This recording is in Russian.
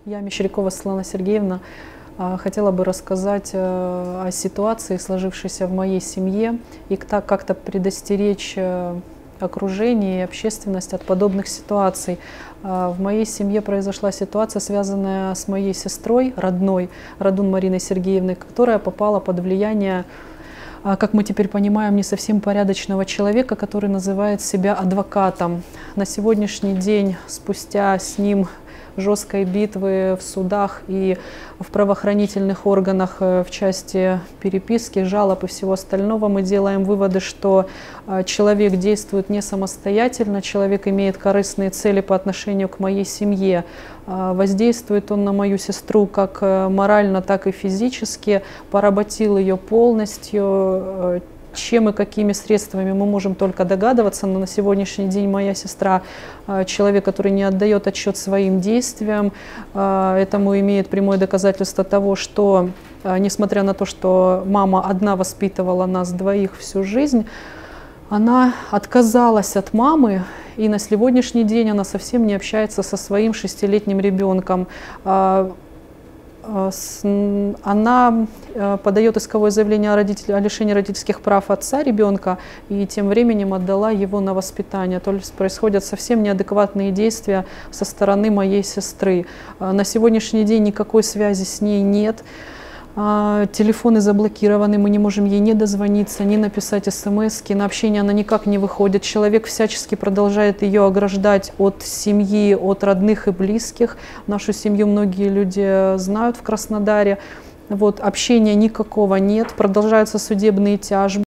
Я, Мещерякова Светлана Сергеевна, хотела бы рассказать о ситуации, сложившейся в моей семье, и как-то предостеречь окружение и общественность от подобных ситуаций. В моей семье произошла ситуация, связанная с моей сестрой родной, Радун Мариной Сергеевной, которая попала под влияние, как мы теперь понимаем, не совсем порядочного человека, который называет себя адвокатом. На сегодняшний день, спустя с ним жесткой битвы в судах и в правоохранительных органах в части переписки, жалоб и всего остального, мы делаем выводы, что человек действует не самостоятельно, человек имеет корыстные цели по отношению к моей семье. Воздействует он на мою сестру как морально, так и физически, поработил ее полностью. Чем и какими средствами мы можем только догадываться, но на сегодняшний день моя сестра человек, который не отдает отчет своим действиям. Этому имеет прямое доказательство того, что, несмотря на то, что мама одна воспитывала нас двоих всю жизнь, она отказалась от мамы, и на сегодняшний день она совсем не общается со своим 6-летним ребенком. Она подает исковое заявление о лишении родительских прав отца ребенка и тем временем отдала его на воспитание. То есть происходят совсем неадекватные действия со стороны моей сестры. На сегодняшний день никакой связи с ней нет. Телефоны заблокированы, мы не можем ей не дозвониться, не написать смс-ки, на общение она никак не выходит. Человек всячески продолжает ее ограждать от семьи, от родных и близких. Нашу семью многие люди знают в Краснодаре. Вот, общения никакого нет, продолжаются судебные тяжбы.